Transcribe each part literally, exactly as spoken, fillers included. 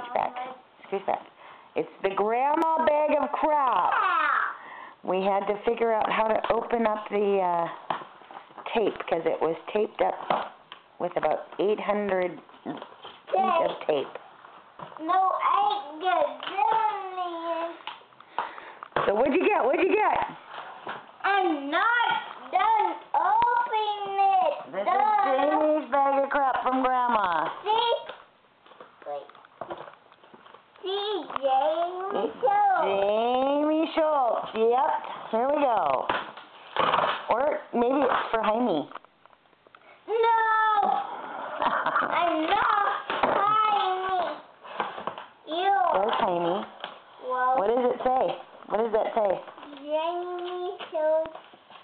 Scooch back. Scooch back. It's the grandma bag of crap. We had to figure out how to open up the uh, tape because it was taped up with about eight hundred feet of tape. No, I get million. So what'd you get? What'd you get? I'm not done opening it. This Duh. is Jamie's bag of crap from Grandma. See? Wait. See, Jamie Schultz. Jamie Schultz. Yep. Here we go. Or maybe it's for Jaime. No! I'm not Jaime. You. There's Jaime. Well, What does it say? What does that say? Jamie Schultz.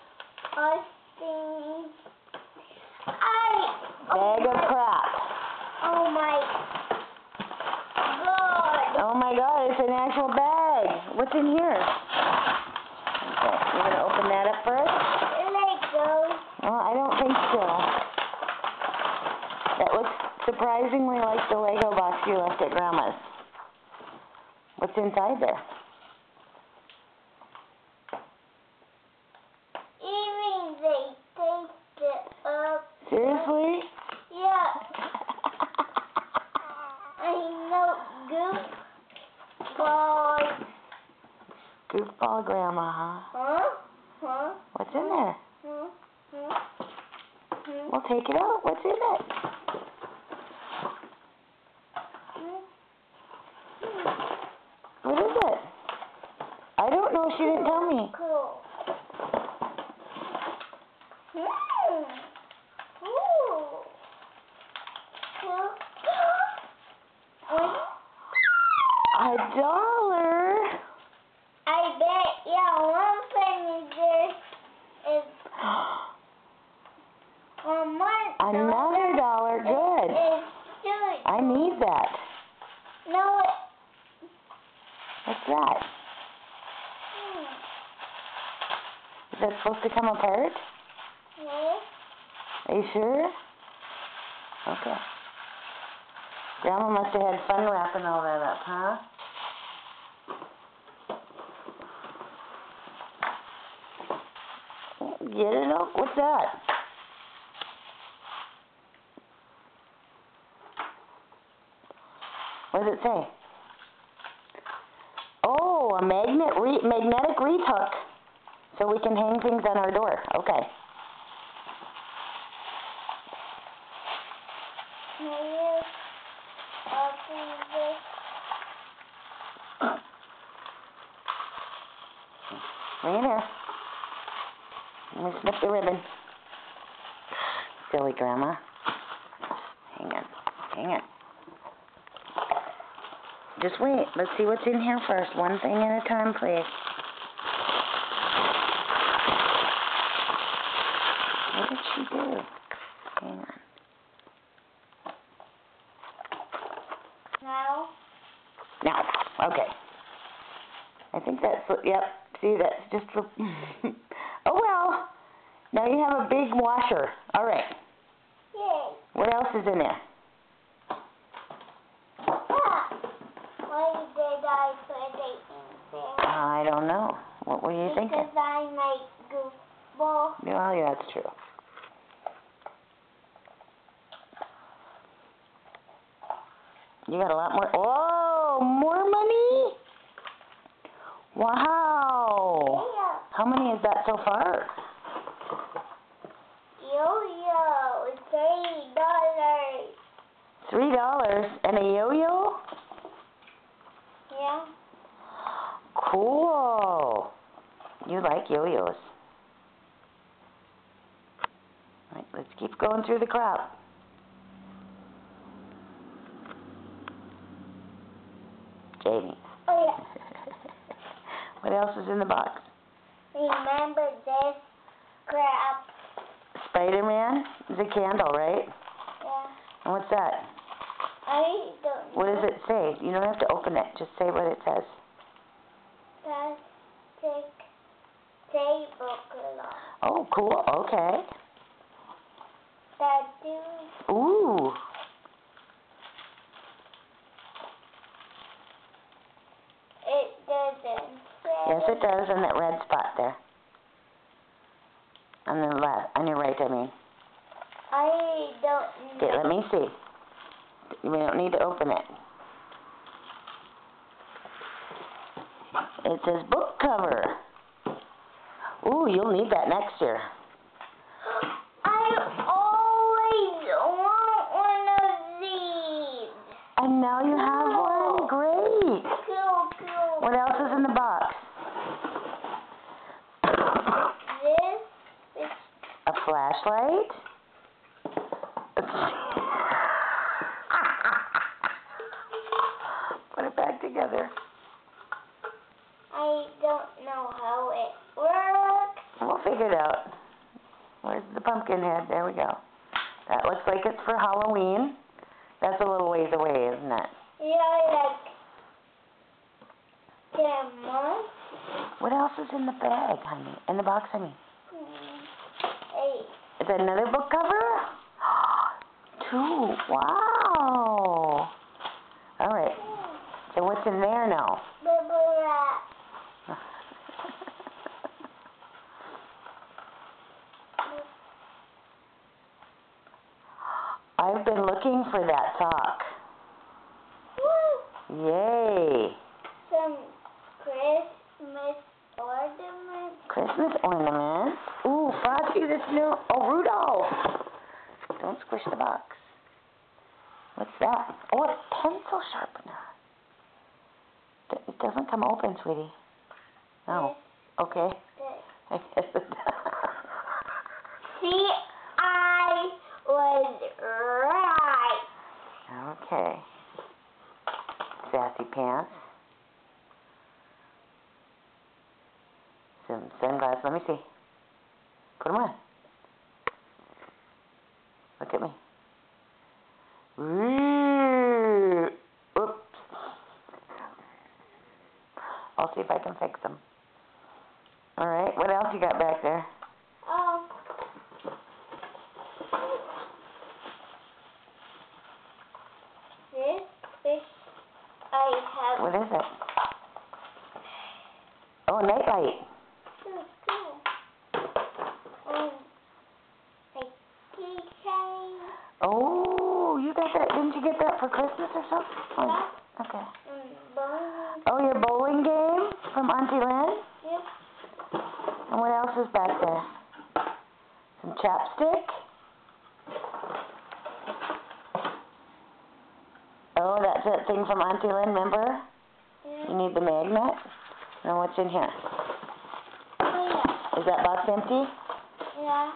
Austin. I. Bag oh of my, crap. Oh my God. Oh my God, it's an actual bag. What's in here? Okay, you're going to open that up first? Let it go. Well, I don't think so. That looks surprisingly like the Lego box you left at Grandma's. What's inside there? Even they taped it up. Seriously? Yeah. I know goofball. Goofball Grandma, huh? Huh? Huh? What's in there? Hmm? Hmm? Hmm? Well, take it out. What's in it? Hmm? What is it? I don't know. She didn't tell me. Cool. Hmm. Ooh. Cool. A dollar? I bet, yeah, one penny there is one more Another dollar. Good. Is good. I need that. No, it, What's that? hmm. Is that supposed to come apart? No. Are you sure? Okay. Grandma must have had fun wrapping all that up, huh? Get it up? What's that? What does it say? Oh, a magnet re magnetic wreath hook. So we can hang things on our door. Okay. Maybe open this. Bring it here. Let me snip the ribbon. Silly Grandma. Hang on. Hang on. Just wait. Let's see what's in here first. One thing at a time, please. What did she do? Hang on. Now? Now. Okay. I think that's, yep. See, that's just for, oh well. Now you have a big washer. All right. Yay. What else is in there? Ah. Why did I put it in there? I don't know. What were you thinking? Because I make goofball. Well, yeah, that's true. You got a lot more. Oh, more money? Wow. Yeah. How many is that so far? Yo-yo, three dollars. Three dollars and a yo-yo? Yeah. Cool. You like yo-yos. All right, let's keep going through the crowd. Jamie. Oh yeah. What else is in the box? Remember this crap. Spider-Man is a candle, right? Yeah. And what's that? I don't What does it say? You don't have to open it. Just say what it says. Plastic tablecloth. Oh, cool. Okay. That do. Ooh. it does in that red spot there. On the left, on your right, I mean. I don't know. Okay, let me see. We don't need to open it. It says book cover. Ooh, you'll need that next year. I always want one of these. And now you have one. Great. Cool, cool. What else is in the box? This is A flashlight. Put it back together. I don't know how it works. We'll figure it out. Where's the pumpkin head? There we go. That looks like it's for Halloween. That's a little ways away, isn't it? Yeah, like ten months. What else is in the bag, honey? In the box, honey? Hmm. Eight. Is that another book cover? Two. Wow. All right. So what's in there now? Bubble wrap. I've been looking for that sock. Woo! Yay. Some Christmas ornaments. Christmas ornaments. Ooh, Frosty the Snow. Oh, Rudolph. Don't squish the box. What's that? Oh, a pencil sharpener. It doesn't come open, sweetie. No. Okay. I guess it does. See, I was right. Okay. Sassy pants. Some sunglasses. Let me see. Put them on. Look at me. Ooh. Oops. I'll see if I can fix them. All right. What else you got back there? Um. This fish I have. What is it? Oh, a nightlight. Cool, cool. Um, a keychain. Oh, you got that? Didn't you get that for Christmas or something? Oh, okay. Um, bowling. Oh, your bowling game from Auntie Lynn? Yep. And what else is back there? Some chapstick? Oh, that's that thing from Auntie Lynn, remember? Yeah. You need the magnet? Now what's in here? Oh, yeah. Is that box empty? Yeah.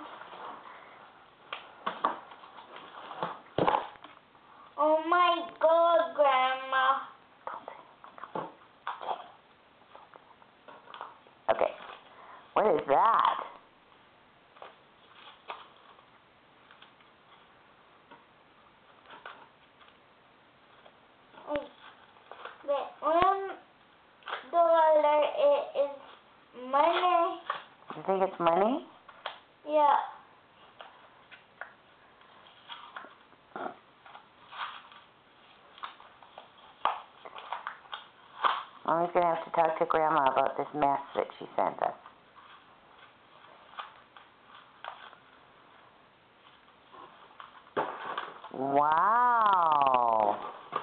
Oh my God, Grandma. Okay. What is that? The one dollar it is money. You think it's money? Yeah. Mommy's going to have to talk to Grandma about this mess that she sent us. Wow.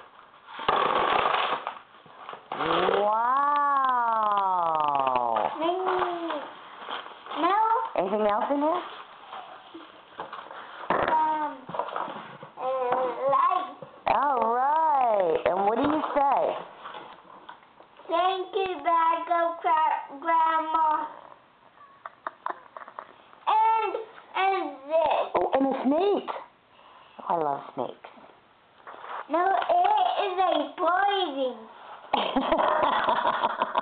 Wow. No. Anything else in here? Um. Uh, light. All right. And what do you say? Thank you, bag of crap, Grandma. And and this. Oh, and a snake. Oh, I love snakes. No, it is a poison.